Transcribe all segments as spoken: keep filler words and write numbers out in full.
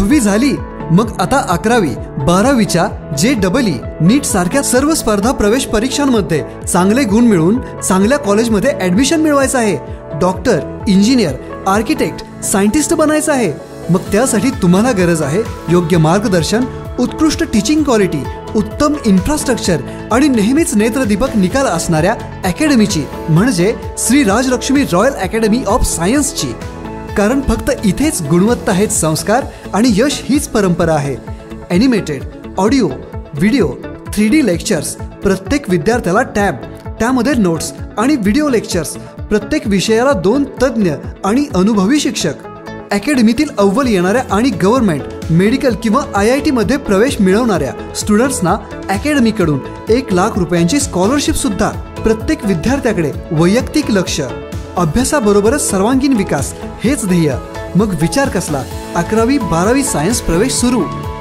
दहावी झाली, मग आता अकरावी बारावीच्या जे डबल ई नीट सारख्या सर्व स्पर्धा प्रवेश परीक्षांमध्ये चांगले गुण मिळवून चांगल्या कॉलेजमध्ये ऍडमिशन मिळवायचं आहे. डॉक्टर, इंजिनियर, आर्किटेक्ट, सायंटिस्ट बनायचं आहे. मग त्यासाठी तुम्हाला गरज आहे योग्य मार्गदर्शन, उत्कृष्ट टीचिंग क्वालिटी, उत्तम इन्फ्रास्ट्रक्चर आणि नेहमीच नेत्रदीपक निकाल असणाऱ्या अकॅडमीची, म्हणजे Shri Rajlakshmi royal academy of सायन्सची. कारण फक्त इथेच गुणवत्ता हेच संस्कार आणि यश हीच परंपरा आहे. Animated, audio, video, three D lectures, प्रत्येक विद्यार्थ्याला टॅब, त्यामध्ये नोट्स आणि व्हिडिओ लेक्चर्स, प्रत्येक विषयाला दोन तज्ज्ञ आणि अनुभवी शिक्षक. अकॅडमीतील अव्वल येणाऱ्या आणि गव्हर्नमेंट, मेडिकल किंवा आय आय टीमध्ये प्रवेश मिळवणाऱ्या स्टुडंट्सना अकॅडमीकडून एक लाख रुपयांची स्कॉलरशिप सुद्धा. प्रत्येक विद्यार्थ्याकडे वैयक्तिक लक्ष, अभ्यासाबरोबरच सर्वांगीण विकास हेच ध्येय. मग विचार कसला, अकरावी बारावी सायन्स प्रवेश सुरू.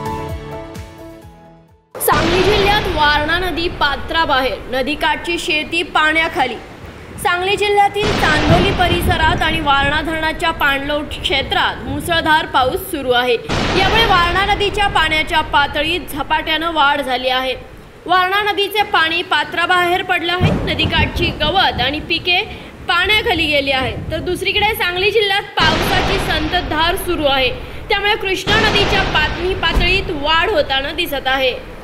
सांगली जिल्ह्यात वारणा नदी पात्राबाहेर, नदीकाठची शेती पाण्याखाली. सांगली जिल्ह्यातील चांदोली परिसरात आणि वारणा धरणाच्या पाणलोट क्षेत्रात मुसळधार पाऊस सुरू आहे. यामुळे वारणा नदीच्या पाण्याच्या पातळीत झपाट्यानं वाढ झाली आहे. वारणा नदीचे पाणी पात्राबाहेर पडलं आहे. नदीकाठची गवत आणि पिके पाण्याखाली गेली आहे. तर दुसरीकडे सांगली जिल्ह्यात पावसाची संततधार सुरू आहे. त्यामुळे कृष्णा नदीच्या पातळी पातळीत वाढ होताना दिसत आहे.